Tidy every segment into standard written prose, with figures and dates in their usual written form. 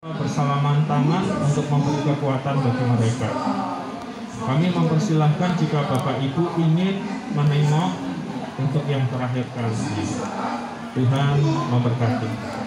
Bersalaman tangan untuk memberi kekuatan bagi mereka. Kami mempersilahkan jika Bapak Ibu ingin menengok untuk yang terakhir kali. Tuhan memberkati.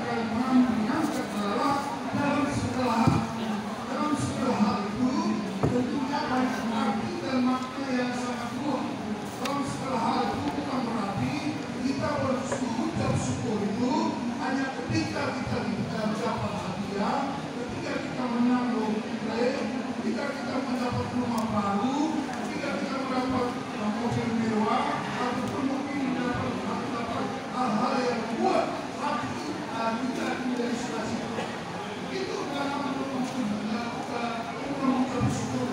Ketika kita menanggung ketika kita mendapat rumah baru, ketika kita mendapat mobil mewah, ataupun mungkin mendapat hal-hal yang kuat, hati kita menjadi sukacita. Itu karena mengucap syukur.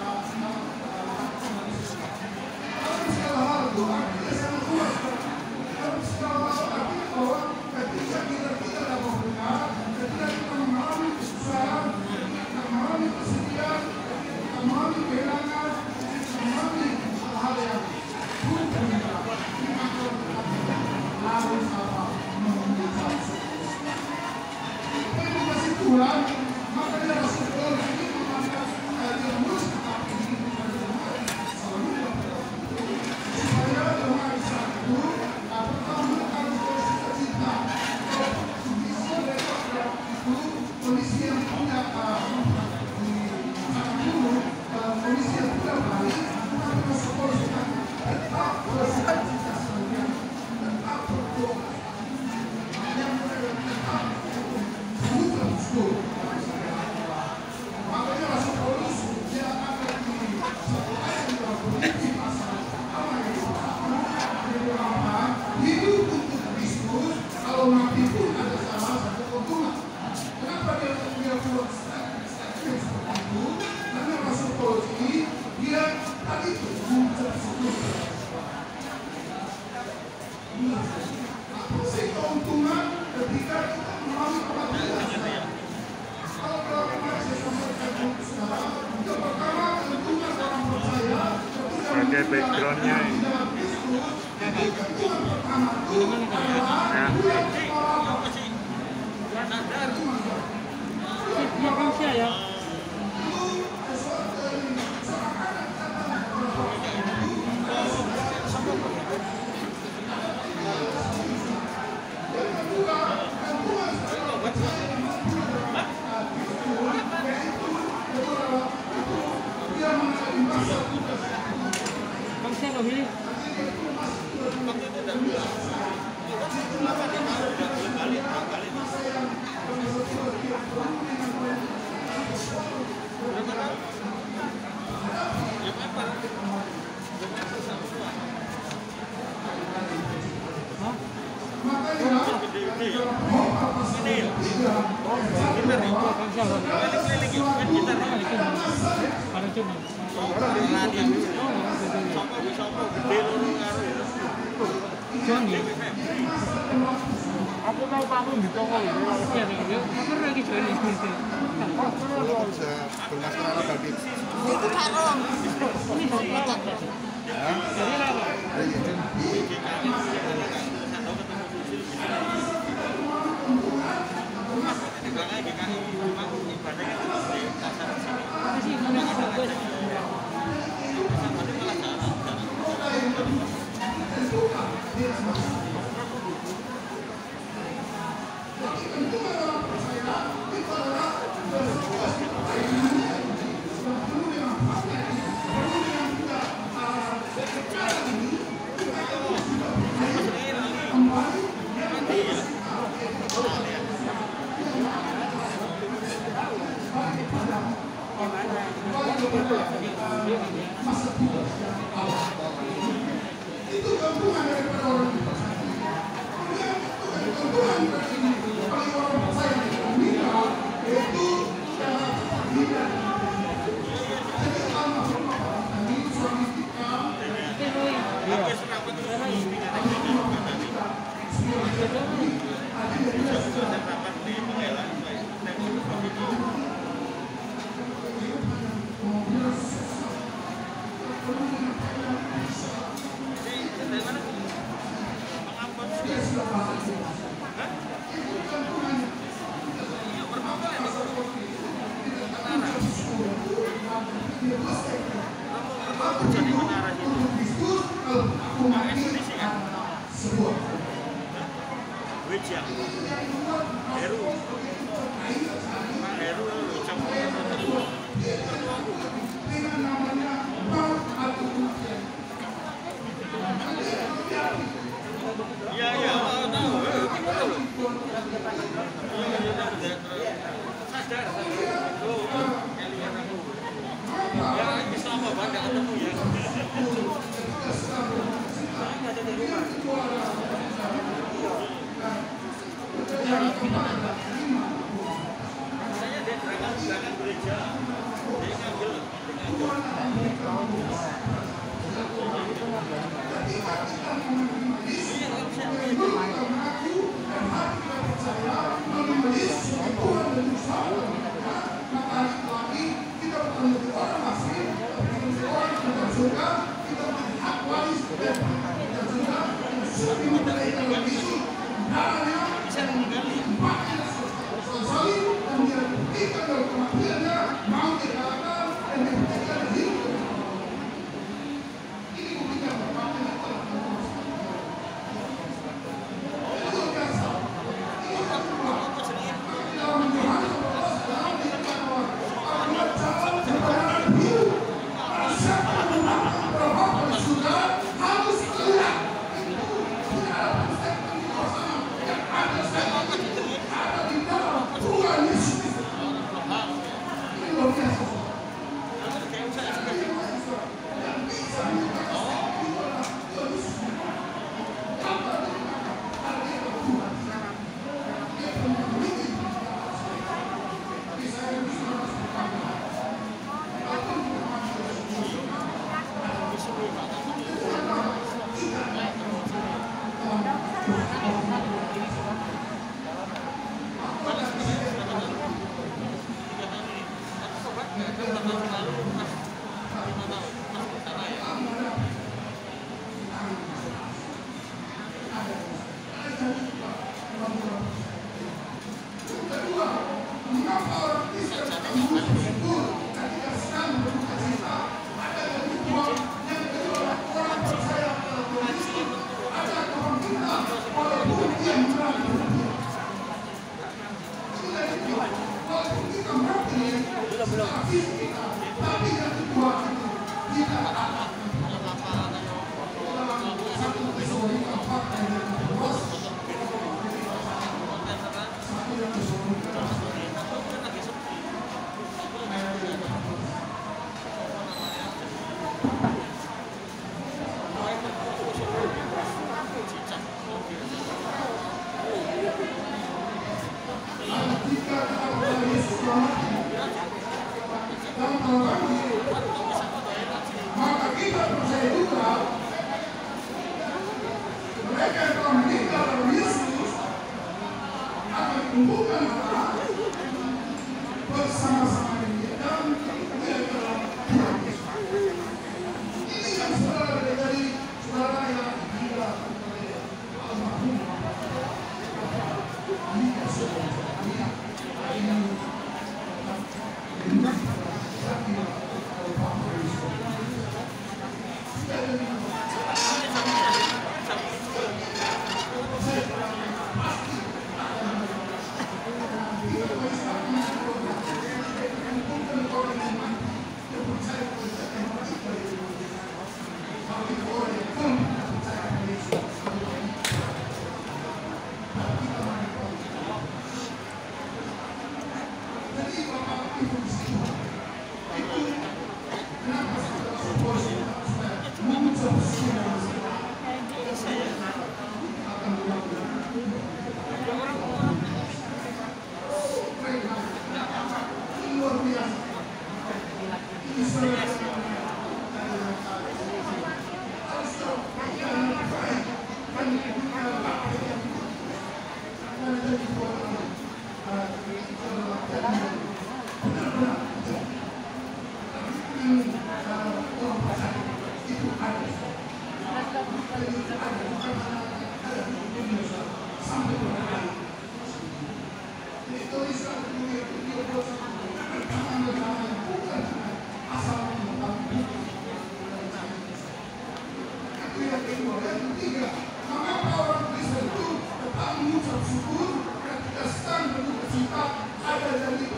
Dalam segala hal itu artinya sangat luas. Dalam segala hal artinya bahwa ketika kita tidak dapat benar, ketika kita mengalami kesusahan, kita mengalami kesedihan, kita mengalami kehilangan, kita mengalami hal-hal yang buruk dan tidak, maka kita harus mengucap syukur. Itu kasih Tuhan, maka dia masuk ke dalam ini mengangkat dia mulus tetapi ini selalu supaya dalam hari saat itu pertama harus bersukacita. Kondisi mereka itu kondisi yang punya kondisi yang tidak baik, tapi masuk kita tetap bersukacita saja, tetap berdoa, yang tetap mengucap syukur. Makanya Rasul Paulus dia akan di satu ayat yang berarti pasal hidup untuk Kristus, kalau mati pun ada salah satu keuntungan. Kenapa dia buat statement seperti itu? Karena Rasul Paulus ini dia tadi itu mengucap syukur. Apa sih keuntungan ketika kita mengalami kematian? Kalau kemarin saya sampaikan sekarang, yang pertama keuntungan orang percaya Sebagai backgroundnya ini. keuntungan pertama itu adalah aku mau panggung di toko ini. Aku lagi Joni. Bermasalah bagi Itu karung. Ini dari apa? Dari apa? itu keuntungan daripada orang yang percaya. Jadi menara itu. Ekspedisi kan? Wijang. Heru. Pak Heru Wijang. Iya, iya, tahu. Sadar. Ya, ini selama banget ketemu ya. Ada di rumah. Saya dia belakang gereja. Dia ngambil.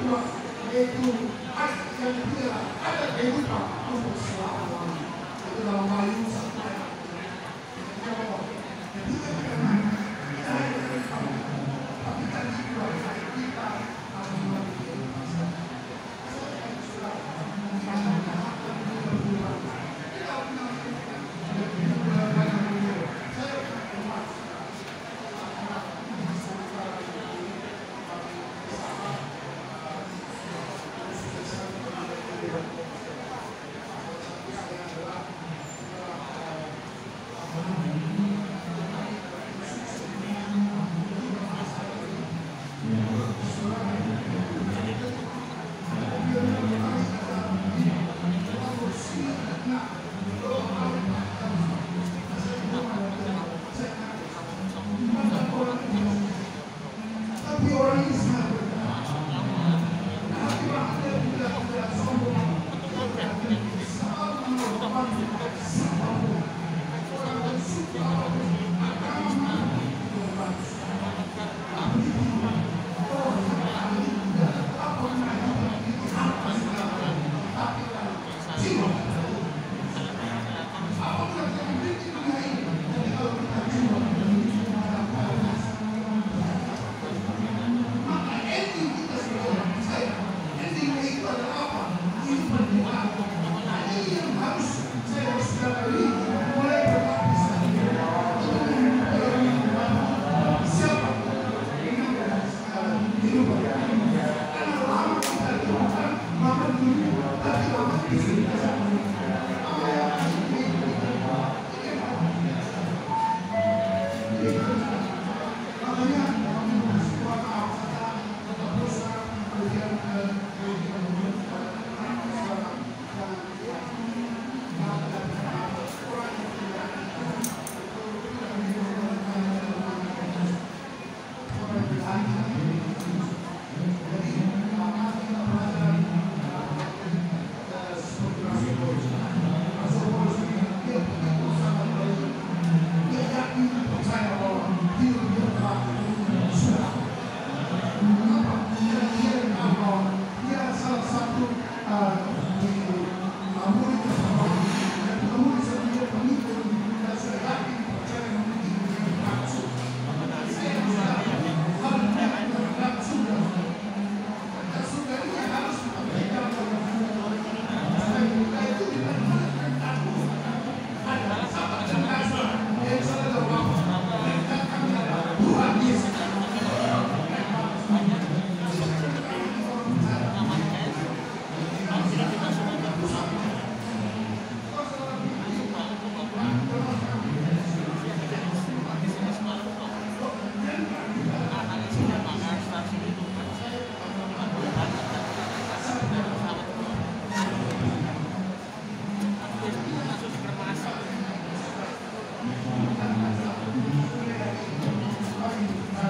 kedua yaitu yang ketiga ada kehidupan untuk selamanya. Itu dalam Wahyu